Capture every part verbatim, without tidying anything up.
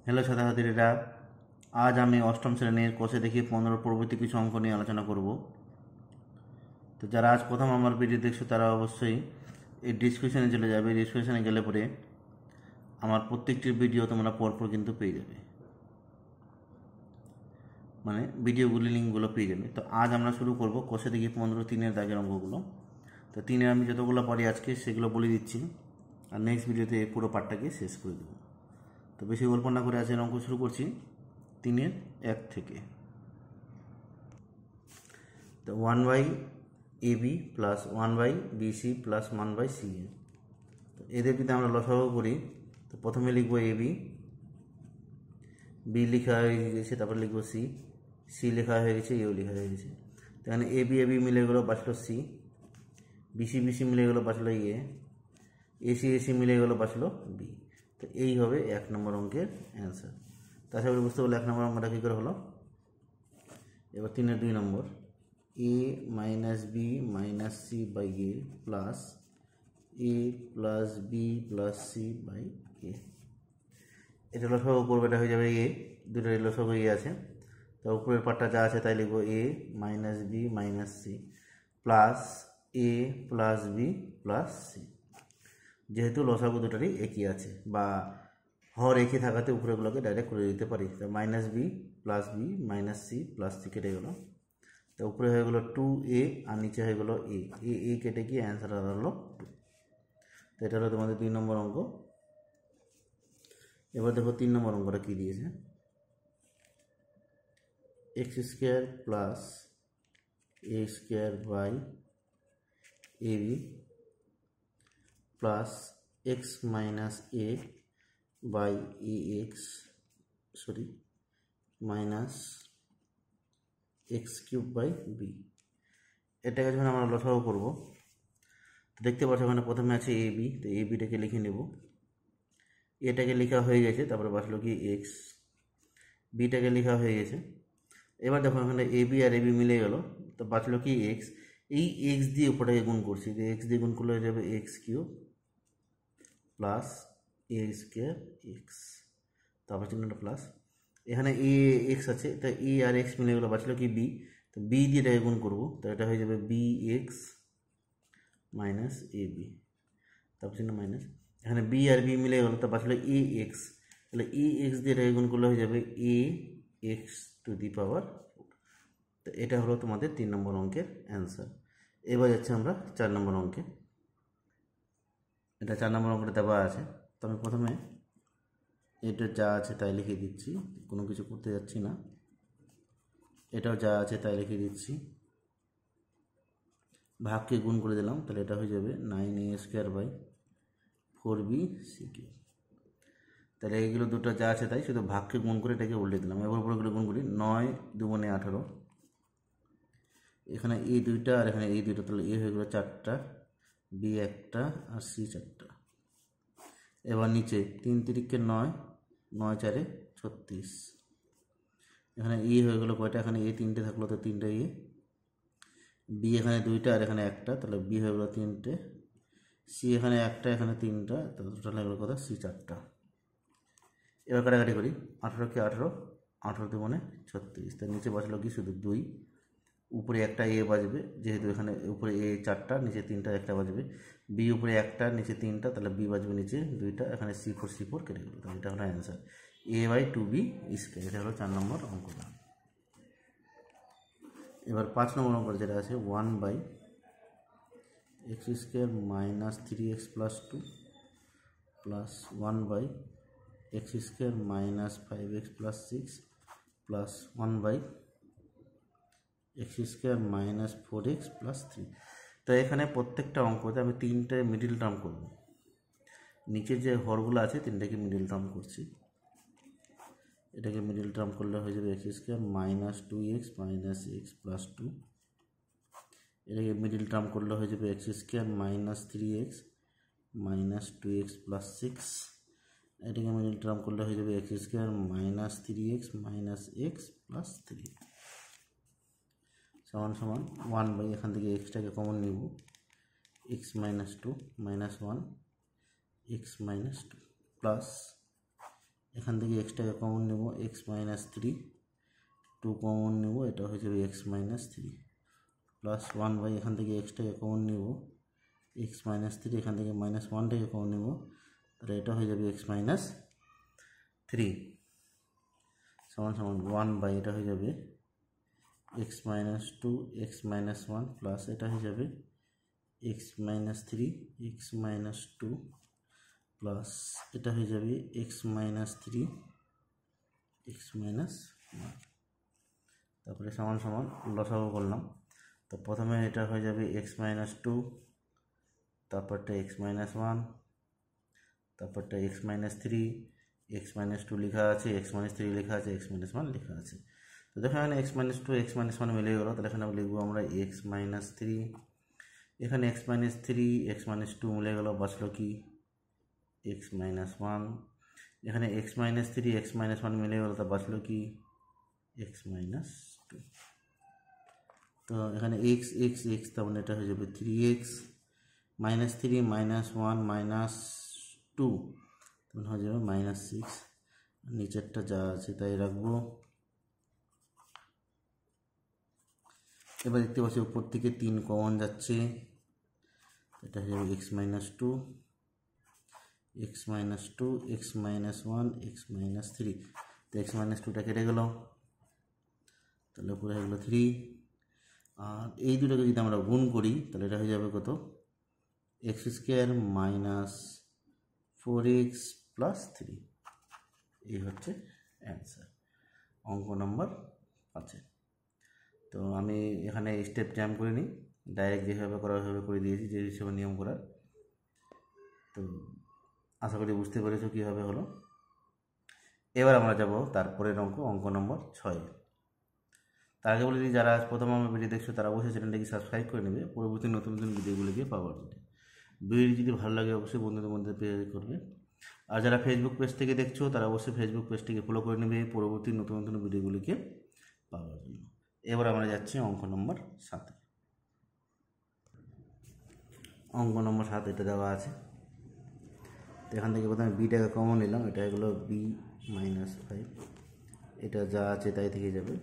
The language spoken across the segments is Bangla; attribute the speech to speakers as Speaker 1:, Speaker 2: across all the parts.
Speaker 1: হ্যালো ছাত্রছাত্রীরা, আজ আমি অষ্টম শ্রেণীর কোষে দেখি পনেরো প্রভৃতি কিছু অঙ্ক নিয়ে আলোচনা করব। তো যারা আজ প্রথম আমার ভিডিও দেখছো তারা অবশ্যই এই ডিসক্রিপশানে চলে যাবে। ডিসক্রিপশানে গেলে পরে আমার প্রত্যেকটি ভিডিও তোমরা পরপর কিন্তু পেয়ে যাবে, মানে ভিডিওগুলি লিঙ্কগুলো পেয়ে যাবে। তো আজ আমরা শুরু করব কোষে দেখি পনেরো তিনের দাগের অঙ্কগুলো। তো তিনের আমি যতগুলো পারি আজকে সেগুলো বলে দিচ্ছি, আর নেক্সট ভিডিওতে এই পুরো পার্টটাকে শেষ করে দেবো। তো বেশি গল্প না করে আজকের অঙ্ক শুরু করছি তিনের এক থেকে। তো one by A B plus one by B C plus one by C A. তো এদের যদি আমরা লসাগু করি, তো প্রথমে লিখবো এ বি, বি লেখা হয়ে গেছে, তারপর লিখবো সি, সি লেখা হয়ে গেছে, এও লেখা হয়ে গেছে। তো এখানে এ বি এ বি মিলে গেলো বাঁচলো সি, বিসি বিসি মিলে গেলো বাঁচলো এ, এসি এসি মিলে গেলো বাঁচলো বি। তো এই হবে এক নম্বর অঙ্কের অ্যান্সার। তাছাড়া বুঝতে পারলে এক নম্বর অঙ্কটা কী করে হলো। এবার তিনের দুই number, A minus B minus C by A plus A plus B plus C by A. এটা লসাগু করবে, এটা হয়ে যাবে এ, দুটো লসাগু এ আছে। তো উপরের পার্টটা যা আছে তাই লিখবো A minus B minus C plus A plus B plus C. যেহেতু লসাগু দুটারই একই আছে, বা হর একই থাকাতে উপরেগুলোকে ডাইরেক্ট করে দিতে পারি। তো minus B plus B minus C plus C কেটে গেলো। তো উপরে হয়ে গেলো টু এ আর নিচে হয়ে গেলো এ, এ এ কেটে গিয়ে অ্যান্সার হলো টু। তো এটা হলো তোমাদের দুই নম্বর অঙ্ক। এবার দেখো তিন নম্বর অঙ্কটা কী দিয়েছে। X square plus A square by A B plus X minus A by A X sorry minus X cube by B. এটাকে যখন আমরা লসাগু করবো, দেখতে পাচ্ছ ওখানে প্রথমে আছে এ বি, তো এ বিটাকে লিখে নেব। এটাকে লেখা হয়ে গেছে, তারপরে বাঁচলো কি এক্স, বিটাকে লেখা হয়ে গেছে। এবার দেখো এখানে A B R A B মিলে গেল, তো বাঁচলো কি এক্স। এই এক্স দিয়ে উপরটাকে গুণ করছি, যে এক্স দিয়ে গুণ করলে হয়ে যাবে X cube plus A square X, তারপর চিহ্নটা প্লাস। এখানে এ এক্স আছে, তো এ আর এক্স মিলে গেলো, বাঁচলো কি বি। তো বি দিয়ে এটাকে গুণ করবো, তো এটা হয়ে যাবে বি এক্স মাইনাস এ বি, তারপর চিহ্ন মাইনাস। এখানে বি আর বি মিলে গেলো, তো বাঁচলো এ এক্স, তাহলে এ এক্স দিয়ে এটাকে গুণ করলে হয়ে যাবে এ X to the power four. তো এটা হলো তোমাদের তিন নম্বর অঙ্কের অ্যান্সার। এবার যাচ্ছে আমরা চার নম্বর অঙ্কে। এটা চার নম্বর অঙ্কটা দেওয়া আছে, তো আমি প্রথমে এটা যা আছে তাই লিখে দিচ্ছি, কোনো কিছু করতে যাচ্ছি না। এটাও যা আছে তাই লিখে দিচ্ছি, ভাগকে গুণ করে দিলাম, তাহলে এটা হয়ে যাবে nine A square by four B C Q. তাহলে এইগুলো দুটো যা আছে তাই, শুধু ভাগকে গুণ করে এটাকে উল্টে দিলাম। এবার উপরেগুলো গুণ করি, নয় দুগুণে আঠারো, এখানে এই দুইটা আর এখানে এই দুইটা, তাহলে এ হয়ে গেলো চারটা, বি একটা আর সি চারটা। এবার নিচে তিন তিরিকে নয়, নয় চারে ছত্রিশ। এখানে ই হয়ে গেলো কয়টা, এখানে এ তিনটে থাকলো, তো তিনটে ই, বি এখানে দুইটা আর এখানে একটা, তাহলে বি হয়ে গেলো তিনটে, সি এখানে একটা এখানে তিনটা, তাহলে টোটাল হয়ে গেলো কথা সি চারটা। এবার কাটাকাটি করি, আঠেরোকে আঠেরো, আঠেরো দুগুণে ছত্রিশ, তার নিচে বাঁচলো কি শুধু দুই, উপরে একটা এ বাজবে, যেহেতু এখানে উপরে এ চারটা নিচে তিনটা একটা বাজবে, বি উপরে একটা নিচে তিনটা, তাহলে বি বাজবে নিচে দুইটা, এখানে সি ফোর সি ফোর কেটে গেলো, তাহলে এটা হলো answer A by two B square. এটা হলো চার নম্বর অঙ্কটা। এবার পাঁচ নম্বর অঙ্ক যেটা আছে, one by X square minus three X plus two plus one by X square minus five X plus six plus one by X square minus four X plus three. তো এখানে প্রত্যেকটা অঙ্কতে আমি তিনটে মিডিল টার্ম করব। নিচের যে হরগুলো আছে তিনটাকে মিডিল টার্ম করছি। এটাকে মিডিল টার্ম করলে হয়ে যাবে X square minus two X minus X plus two. এটাকে মিডিল টার্ম করলে হয়ে যাবে X square minus three X minus two X plus six. এটাকে মিডিল টার্ম করলে হয়ে যাবে X square minus three X minus X plus three সমান সমান ওয়ান বাই, এখান থেকে এক্সটাকে কমন নিব, X minus two minus one X minus two plus এখান থেকে এক্সটাকে কমন নেব, X minus three, two common নেব, এটা হয়ে যাবে x minus three plus one by এখান থেকে এক্সটাকে কমন নেব, এক্স মাইনাস থ্রি, এখান থেকে মাইনাস ওয়ানটাকে কমন নেব, তাহলে এটা হয়ে যাবে এক্স মাইনাস থ্রি সমান সমান ওয়ান বাই এটা হয়ে যাবে x minus two X minus one plus এটা হয়ে যাবে x minus three X minus two plus এটা হয়ে যাবে x minus three X minus one. তারপরে সমান সমান লসাগু করলাম, তো প্রথমে এটা হয়ে যাবে এক্স মাইনাস টু, তারপরটা এক্স মাইনাস ওয়ান, তারপরটা X minus three, X minus two লেখা আছে, এক্স মাইনাস থ্রি লেখা আছে, এক্স মাইনাস ওয়ান লেখা আছে। তো দেখো এখানে X minus two X minus one মিলে গেলো, তাহলে এখানে লিখবো আমরা এক্স মাইনাস থ্রি, এখানে X minus three X minus two মিলে গেলো, বাঁচলো কি এক্স মাইনাস ওয়ান, এখানে X minus three X minus one মিলে গেলো, তা বাঁচলো কি এক্স মাইনাস টু। তো এখানে এক্স এক্স এক্স তার মানে এটা হয়ে যাবে three X minus three minus one minus two, তখন হয়ে যাবে মাইনাস সিক্স, নিচেরটা যা আছে তাই রাখবো। এবার দেখতে পাচ্ছি উপর থেকে তিন কমন যাচ্ছে, এটা হয়ে যাবে x minus two X minus two X minus one X minus three, তো এক্স মাইনাস টুটা কেটে গেল, তাহলে উপরে হয়ে গেলো থ্রি, আর এই দুটোকে যদি আমরা গুণ করি তাহলে এটা হয়ে যাবে কত X square minus four X plus three. এই হচ্ছে অ্যান্সার অঙ্ক নম্বর পাঁচে। তো আমি এখানে স্টেপ জ্যাম করে নিই, ডাইরেক্ট যেভাবে করা ওইভাবে করে দিয়েছি যে হিসেবে নিয়ম করার। তো আশা করি বুঝতে পেরেছো কীভাবে হলো। এবার আমরা যাব তারপরের অঙ্ক, অঙ্ক নম্বর ছয়। তার আগে বলে দিই, যারা প্রথম আমার ভিডিও দেখছো তারা অবশ্যই চ্যানেলটাকে সাবস্ক্রাইব করে নেবে পরবর্তী নতুন নতুন ভিডিওগুলিকে পাওয়ার জন্য। ভিডিওটি যদি ভালো লাগে অবশ্যই বন্ধুদের মধ্যে শেয়ার করবে, আর যারা ফেসবুক পেজ থেকে দেখছো তারা অবশ্যই ফেসবুক পেজটিকে ফলো করে নেবে পরবর্তী নতুন নতুন ভিডিওগুলিকে পাওয়ার জন্য। এবার আমরা যাচ্ছি অঙ্ক নম্বর সাতে। অঙ্ক নম্বর সাত এটা দেওয়া আছে, তো এখান থেকে প্রথমে বিটাকে কমন নিলাম, এটা হলো বি মাইনাস ফাইভ, এটা যা আছে তাই থেকে যাবে,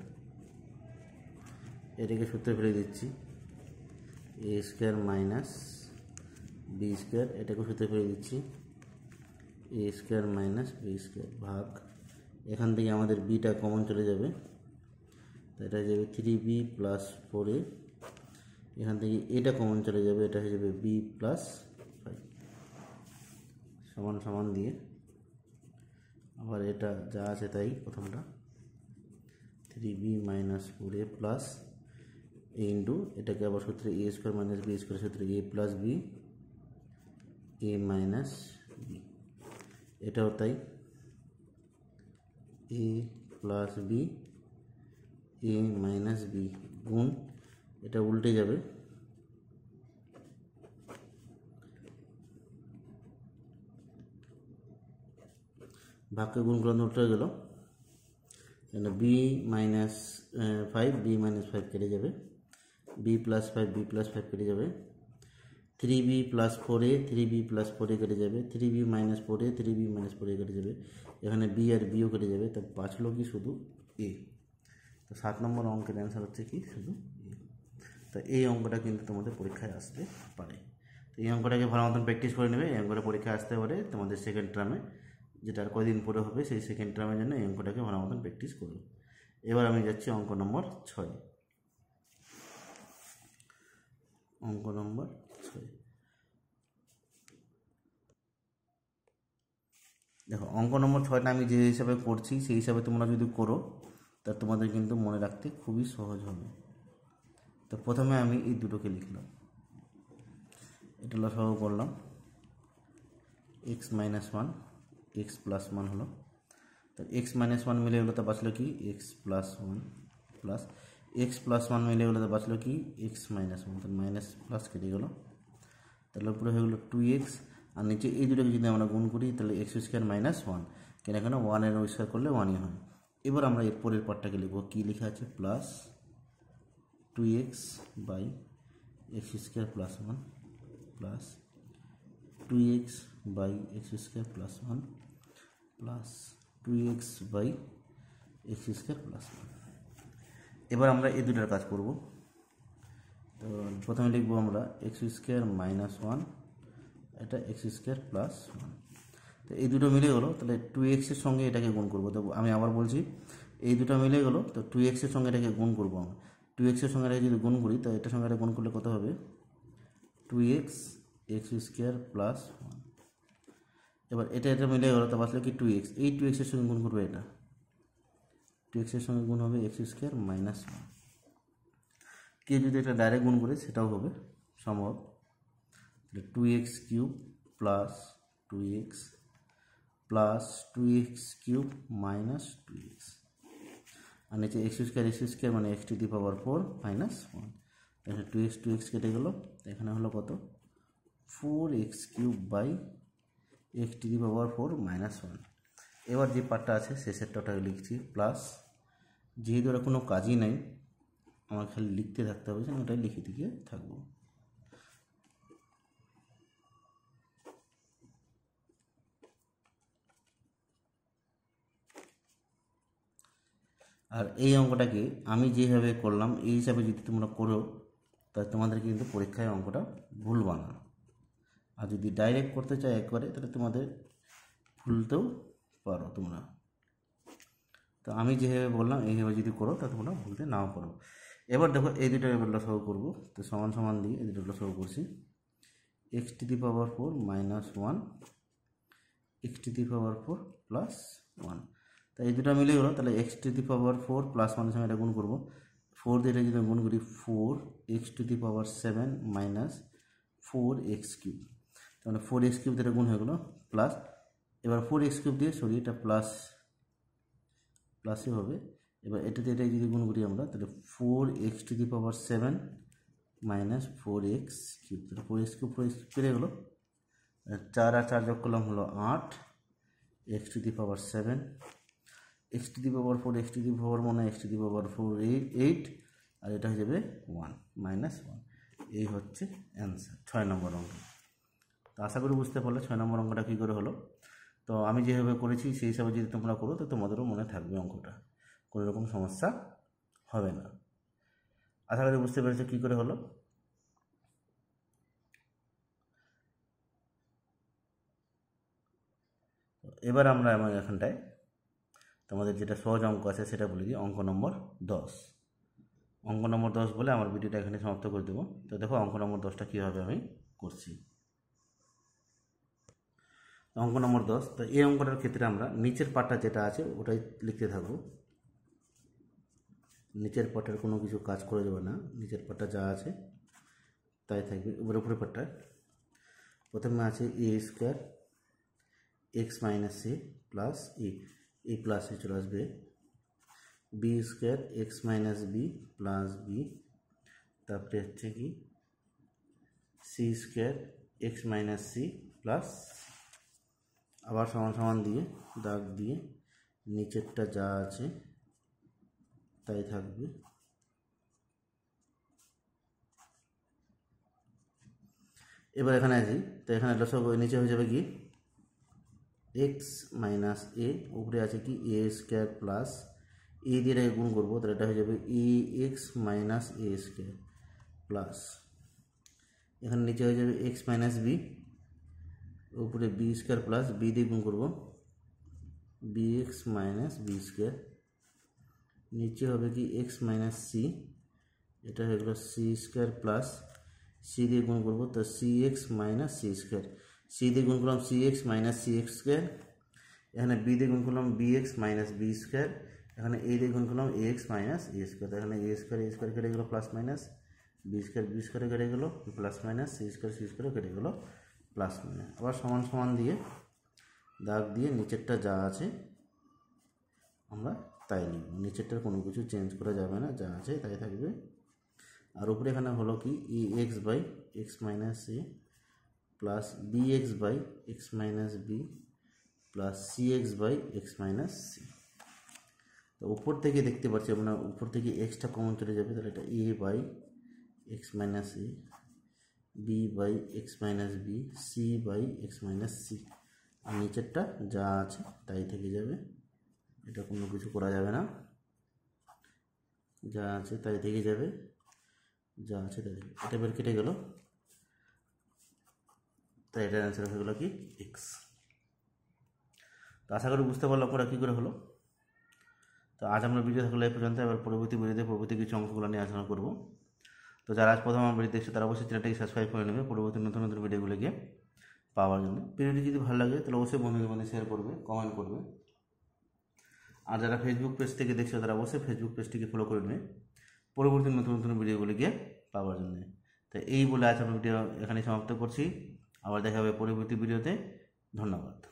Speaker 1: এটাকে সূত্রে ফেলে দিচ্ছি A square minus B square, এটাকে সূত্রে ফেলে দিচ্ছি A square minus B square ভাগ, এখান থেকে আমাদের বিটা কমন চলে যাবে, এটা হয়ে যাবে three B plus four A, এখান থেকে এটা কমন চলে যাবে, এটা হয়ে যাবে বি প্লাস ফাইভ সমান সমান দিয়ে আবার এটা যা আছে তাই প্রথমটা three B minus four A plus A into এটাকে আবার সূত্রে A square minus B square সূত্রে A plus B A minus B, এটাও তাই A plus B A minus B গুণ এটা উল্টে যাবে, ভাগকে গুণ করলে উল্টে গেল, B minus five B minus five কেটে যাবে, B plus five B plus five কেটে যাবে, three B plus four A three B plus four A কেটে যাবে, three B minus four A three B minus four A কেটে যাবে, এখানে বি আর বিও কেটে যাবে, তো বাঁচলো কি শুধু এ। তো সাত নম্বর অঙ্কের অ্যান্সার হচ্ছে কি শুধু এ। তো এই অঙ্কটা কিন্তু তোমাদের পরীক্ষায় আসতে পারে, তো এই অঙ্কটাকে ভালো মতন প্র্যাকটিস করে নেবে, এই অঙ্কটা পরীক্ষায় আসতে পারে তোমাদের সেকেন্ড টার্মে, যেটা আর কদিন পরে হবে সেই সেকেন্ড টার্মের জন্য এই অঙ্কটাকে ভালো মতন প্র্যাকটিস করো। এবার আমি যাচ্ছি অঙ্ক নম্বর ছয়। অঙ্ক নম্বর ছয় দেখো, অঙ্ক নম্বর ছয়টা আমি যে হিসাবে করছি সেই হিসাবে তোমরা যদি করো তা তোমাদের কিন্তু মনে রাখতে খুবই সহজ হবে। তো প্রথমে আমি এই দুটোকে লিখলাম, এটা লসাগু করলাম, X minus one X plus one হলো, তো এক্স মাইনাস ওয়ান মিলে গেলো তা বাঁচলো কি X plus one plus X plus one মিলে গেলো তা বাঁচলো কি এক্স মাইনাস ওয়ান, তো মাইনাস প্লাস কেটে গেলো, তাহলে উপরে হয়ে গেলো টু এক্স, আর নিচে এই দুটোকে যদি আমরা গুণ করি তাহলে এক্স স্কোয়ার মাইনাস ওয়ান, কেন কেন ওয়ানের স্কোয়ার করলে ওয়ানই হয়। এবার আমরা এর পরের পার্টটাকে লিখবো, কী লেখা আছে plus two X by X square plus one plus two X by X square plus one plus two X by X square plus one. এবার আমরা এই দুটার কাজ করব। তো প্রথমে লিখবো আমরা এক্স স্কোয়ার মাইনাস ওয়ান, এটা এক্স স্কোয়ার প্লাস ওয়ান। তো এই দুটো মিলে গেলো, তাহলে টু এক্সের সঙ্গে এটাকে গুণ করবো। তো আমি আবার বলছি, এই দুটো মিলে গেলো, তো টু এক্সের সঙ্গে এটাকে গুণ করবো আমরা। টু এক্সের সঙ্গে এটাকে যদি গুণ করি, তো এটার সঙ্গে এটা গুণ করলে কত হবে? Two X X square plus one. এবার এটা এটা মিলে গেলো, তো আসলে কি টু এক্স, এই টু এক্সের সঙ্গে গুণ করবে, এটা টু এক্সের সঙ্গে গুণ হবে এক্স স্কোয়ার মাইনাস ওয়ান। কে যদি এটা ডাইরেক্ট গুণ করে সেটাও হবে সম্ভব। Two X cube plus two X plus two X cube minus two X, আর নিচে এক্স স্কোয়ার এক্স স্কোয়ার মানে x to the power four minus one. এখানে টু এক্স টু এক্স কেটে গেল, এখানে হলো কত? Four X cube by X to the power four minus one. এবার যে পার্টটা আছে শেষেরটা ওটাকে লিখছি প্লাস, যেহেতু ওরা কোনো কাজই নাই আমার খালি লিখতে থাকতে হবে, আমি ওটাই লিখে দিকে থাকবো। আর এই অঙ্কটাকে আমি যেভাবে করলাম এই হিসাবে যদি তোমরা করো, তাহলে তোমাদের কিন্তু পরীক্ষায় অঙ্কটা ভুলবা না। আর যদি ডাইরেক্ট করতে চাই একবারে, তাহলে তোমাদের ভুলতেও পারো তোমরা। তো আমি যেভাবে বললাম এইভাবে যদি করো, তাহলে তোমরা ভুলতে নাও পারো। এবার দেখো এই দুটো এবার লসাগু করবো। তো সমান সমান দিয়ে এই দুটো লসাগু করছি। X to the power four minus one, X to the power four plus one. তো এই দুটো মিলে গেলো, তাহলে X to the power four প্লাস ওয়ানের সঙ্গে এটা গুণ করবো। ফোর দিয়ে এটা যদি গুণ করি, four x to the power seven minus four X cube, তাহলে ফোর এক্স কিউব দিয়ে গুণ হয়ে গেলো প্লাস। এবার ফোর এক্স কিউব দিয়ে সরি এটা প্লাস প্লাসই হবে। এবার এটাতে এটা যদি গুণ করি আমরা, তাহলে four x to the power seven minus four X cube, তাহলে four X cube four X পেরে গেলো। চার আর চার যোগ করলাম হলো আট, X to the power seven, x to the power four x to the power মানে x to the power four eight eight আর এটা হয়ে যাবে ওয়ান মাইনাস ওয়ান। এই হচ্ছে অ্যান্সার ছয় নম্বর অঙ্ক। তো আশা করি বুঝতে পারলে ছয় নম্বর অঙ্কটা কী করে হলো। তো আমি যেভাবে করেছি সেই হিসাবে যদি তোমরা করো, তো তোমাদেরও মনে থাকবে অঙ্কটা, কোনো রকম সমস্যা হবে না। আশা করি বুঝতে পেরেছো কী করে হলো। এবার আমরা আমার এখানটায় তোমাদের যেটা সহজ অঙ্ক আছে সেটা বলে দিই, অঙ্ক নম্বর দশ। অঙ্ক নম্বর দশ বলে আমার ভিডিওটা এখানে সমাপ্ত করে দেবো। তো দেখো অঙ্ক নম্বর দশটা কীভাবে আমি করছি। অঙ্ক নম্বর দশ, তো এই অঙ্কটার ক্ষেত্রে আমরা নিচের পার্টটা যেটা আছে ওটাই লিখতে থাকবো। নিচের পার্টের কোনো কিছু কাজ করে দেবে না, নিচের পার্টটা যা আছে তাই থাকবে। এবার উপরের পার্টটা প্রথমে আছে a square x minus a plus a, a plus a চলে আসবে, b square x minus B plus b, তারপরে হচ্ছে কি c square x minus C plus, আবার সমান সমান দিয়ে দাগ দিয়ে নিচেরটা যা আছে তাই থাকবে। এবার এখানে আসি, তো এখানে লসাগু নিচে হয়ে যাবে কি এক্স মাইনাস এ, উপরে আছে কি এ স্কোয়ার প্লাস এ দিয়ে এটাকে গুণ করবো, তাহলে এটা হয়ে যাবে এ x minus a square plus, এখানে নিচে হয়ে যাবে এক্স মাইনাস বি, উপরে বি স্কোয়ার প্লাস বি দিয়ে গুণ করবো b x minus B square, নিচে হবে কি এক্স মাইনাস সি, এটা হয়ে গেলো সি স্কোয়ার প্লাস সি দিয়ে গুণ করবো, তো c x minus c square, সি দিয়ে গুণ করলাম c x minus c x square, এখানে বি দিয়ে গুণ করলাম b x minus B square, এখানে এ দিয়ে গুণ করলাম a x minus a square, এখানে এ স্কোয়ার এ স্কোয়ার কেটে গেলো plus minus, B square b স্কোয়ারে কেটে গেলো plus minus, c square c স্কোয়ারে কেটে গেলো প্লাস মাইনাস। আবার সমান সমান দিয়ে দাগ দিয়ে নিচেরটা যা আছে আমরা তাই লিখব, নিচেরটার কোনো কিছু চেঞ্জ করা যাবে না, যা আছে তাই থাকবে। আর উপরে এখানে হলো কি e x by x minus a plus b x by x minus B plus c x by x minus c. তো উপর থেকে দেখতে পাচ্ছি আমরা, উপর থেকে এক্সটা কমন চলে যাবে, তাহলে এটা a by x minus A, b by x minus b, c by x minus c, আর নিচেরটা যা আছে তাই থেকে যাবে। এটা কোনো কিছু করা যাবে না, যা আছে তাই থেকে যাবে, যা আছে তাই দেখবে। এটা বের কেটে গেল, তাই এটার অ্যান্সার হয়ে গেলো কি এক্স। তো আশা করি বুঝতে পারলাম ওরা কী করে হলো। তো আজ আমরা ভিডিও থাকলে এই পর্যন্ত, এবার পরবর্তী ভিডিওতে পরবর্তী কিছু অঙ্কগুলো নিয়ে আলোচনা করব। তো যারা আজ প্রথম আমার ভিডিও দেখছে তারা অবশ্যই চ্যানেলটাকে সাবস্ক্রাইব করে নেবে পরবর্তী নতুন নতুন ভিডিওগুলোকে পাওয়ার জন্য। ভিডিওটি যদি ভালো লাগে তাহলে অবশ্যই বন্ধুদের মধ্যে শেয়ার করবে, কমেন্ট করবে। আর যারা ফেসবুক পেজ থেকে দেখছে তারা অবশ্যই ফেসবুক পেজটিকে ফলো করে নেবে পরবর্তী নতুন নতুন ভিডিওগুলিকে পাওয়ার জন্য। তো এই বলে আজ আমরা ভিডিও এখানে সমাপ্ত করছি, আবার দেখা হবে পরবর্তী ভিডিওতে। ধন্যবাদ।